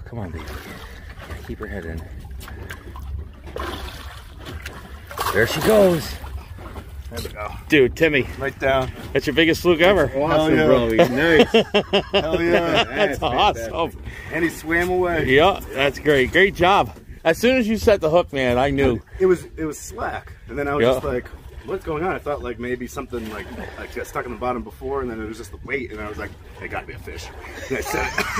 come on, baby. Keep her head in. There she goes. There we go. Dude, Timmy. Right down. That's your biggest fluke ever. Awesome, bro. Nice. Hell yeah. That's awesome. And he swam away. Yeah, that's great. Great job. As soon as you set the hook, man, I knew. It was slack. And then I was just like, what's going on? I thought like maybe something like got stuck in the bottom before, and then it was just the weight, and I was like, it gotta be a fish. And I said it.